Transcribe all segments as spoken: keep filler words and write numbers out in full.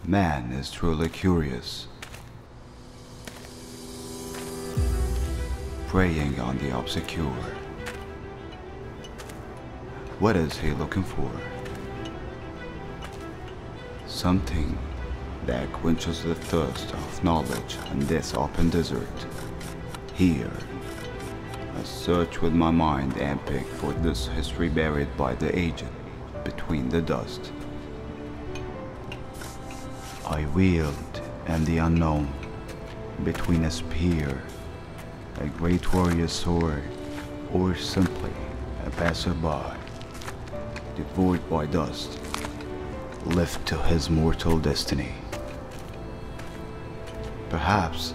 Man is truly curious, preying on the obscure. What is he looking for? Something that quenches the thirst of knowledge in this open desert. Here, I search with my mind and pick for this history buried by the aged between the dust. I wield in the unknown, between a spear, a great warrior's sword, or simply a passerby, devoid by dust, left to his mortal destiny. Perhaps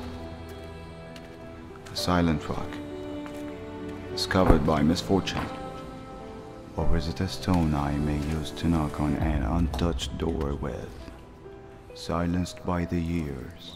a silent rock, discovered by misfortune, or is it a stone I may use to knock on an untouched door with, silenced by the years?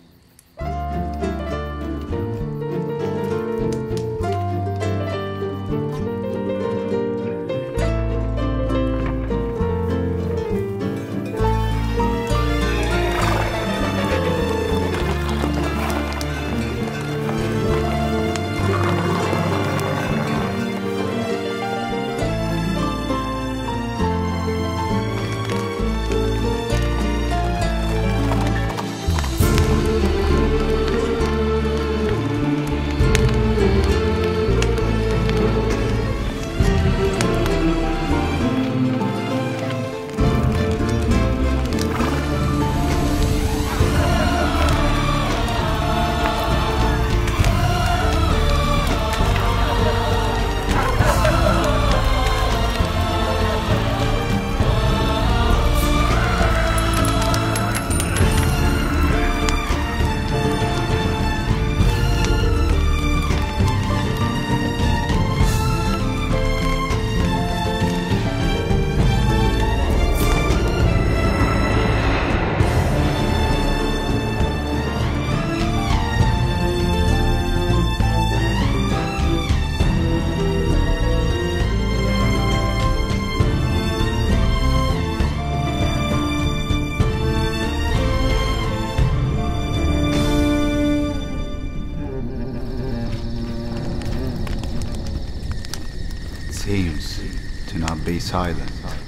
Seems to not be silent.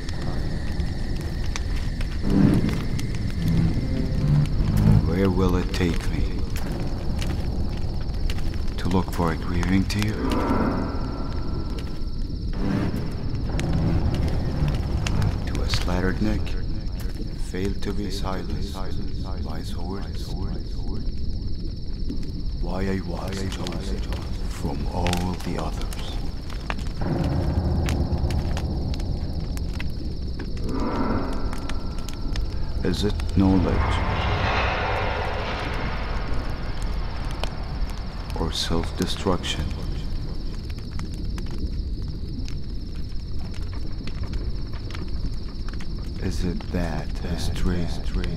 Where will it take me? To look for a grieving tear? To a slattered neck, failed to be silenced by swords? Why I was chosen from all the others? Is it knowledge or self-destruction? Is it that history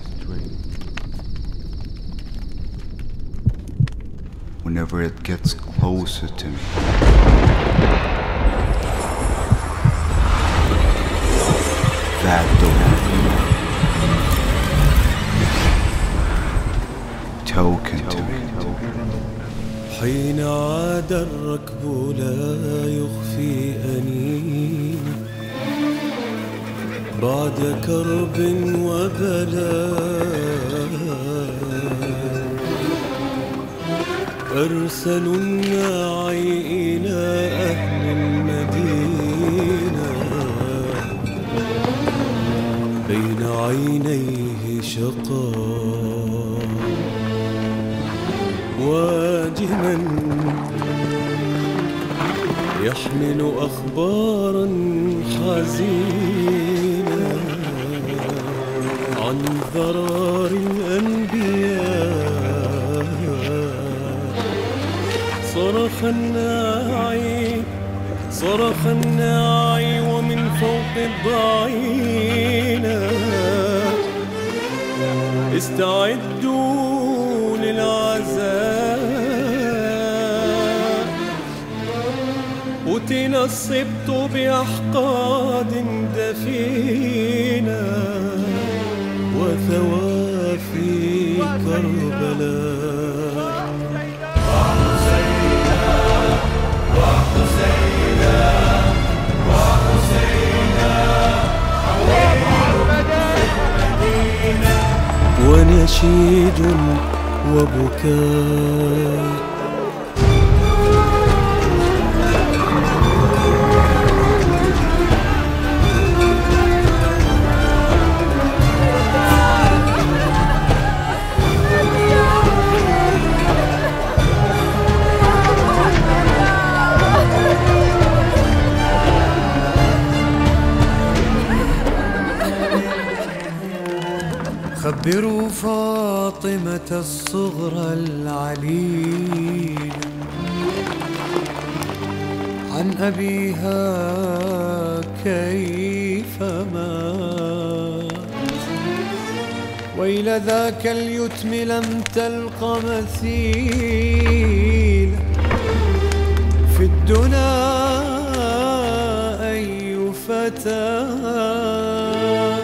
whenever it gets closer to me? That door token to me. حين عاد الركب لا يخفي أنين بعد كرب وبلاء أرسلوا الناعي إلى أهل المدينة بين عينيه شقاء واجما يحمل أخبارا حزينة عن ضرار الأنبياء. صرخ الناعي صرخ الناعي ومن فوق الضعينة استعدوا للعذاب. قتل السبط بأحقاد دفينة وثواب في كربلاء. وحسينا وحسينا وحسينا ونشيد وبكاء. خبروا فاطمة الصغرى العليل عن أبيها كيف مات، وإلى ذاك اليتم لم تلق مثيل في الدنا أي فتاة.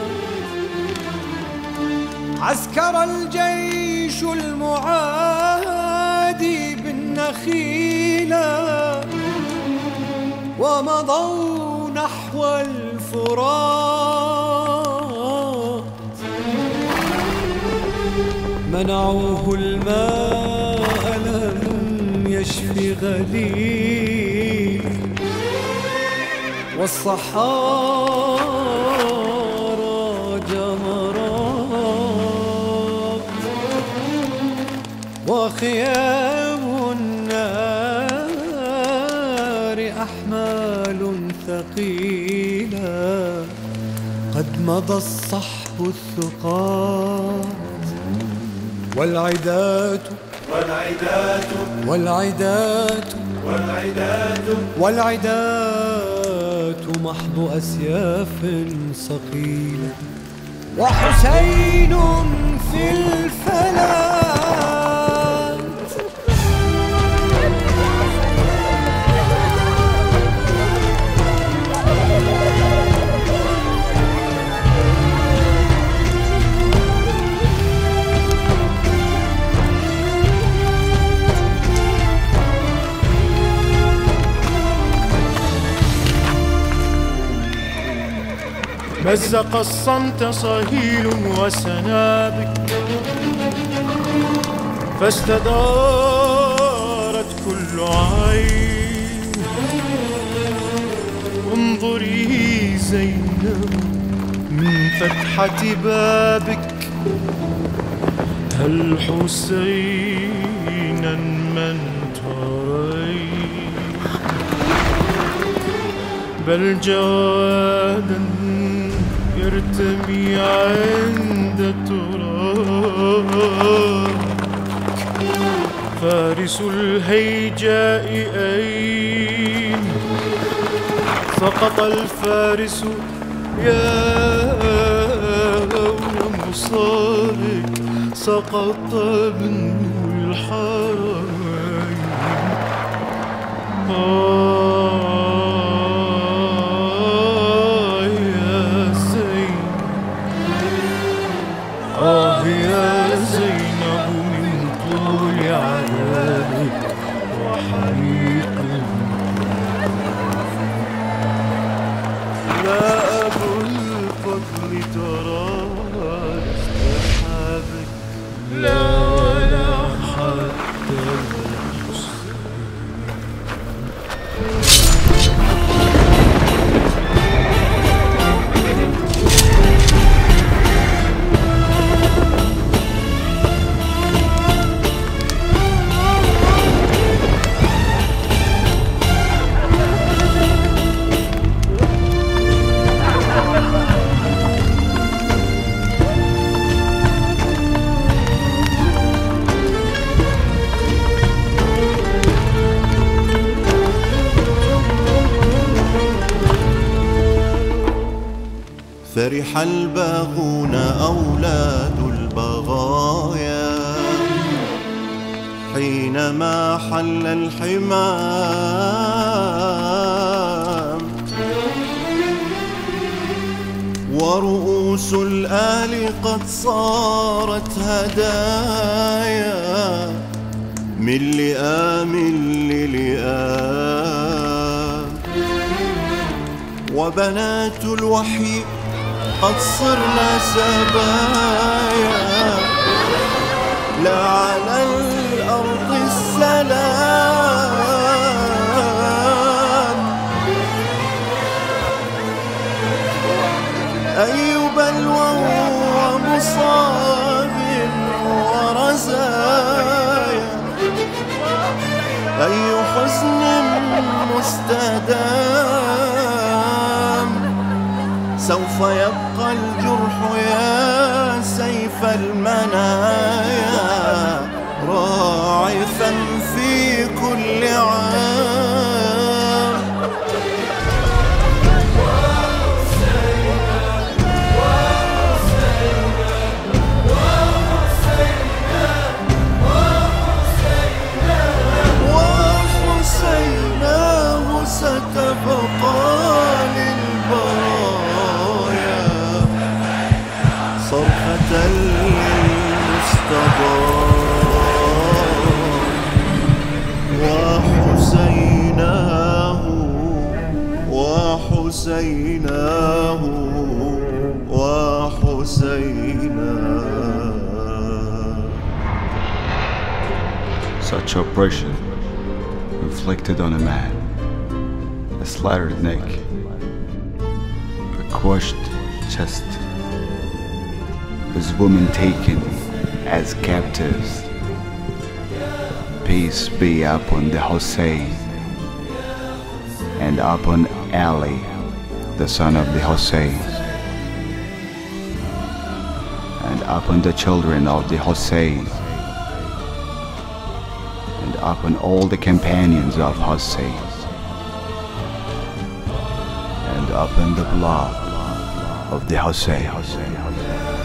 عسكر الجيش المعادي بالنخيلة ومضوا نحو الفرات، منعوه الماء لم يشف غليل، والصحارى جمرات، وخيام النار أحمال ثقيلة. قد مضى الصحب الثقات والعدات والعدات والعدات والعدات والعدات محض أسياف صقيلة. وحسين في الفلات مزق الصمت صهيل وسنابك، فاستدارت كل عين. انظري زينب من فتحة بابك، هل حسينا من ترين؟ بل جوادا يرتمي عند تراب. فارس الهيجاء أين؟ سقط الفارس يا مصارك، سقط ابن الحرمين. آه يا زينب من طول عذابك وحريق. لا أبو الفضل ترى أصحابك، لا ولا حتى فرح الباغون أولاد البغايا حينما حل الحمام، ورؤوس الآل قد صارت هدايا من لئام للئام، وبنات الوحي قد صرنا سبايا لا على الأرض السلام. أي بلوى ومصاب ورزايا، أي حزن مستدام، سوف يبقى الجرح يا سيف المنايا راعفا في كل عام. وحسيناه ستبقى للبرايا صرخة للمستضار. وحسيناه وحسيناه وحسيناه. Such oppression inflicted on a man, a slattered neck, a crushed chest, his women taken as captives. Peace be upon the Hussein and upon Ali, the son of the Hussein, and upon the children of the Hussein, and upon all the companions of Hussein, and upon the blood of the Hussein.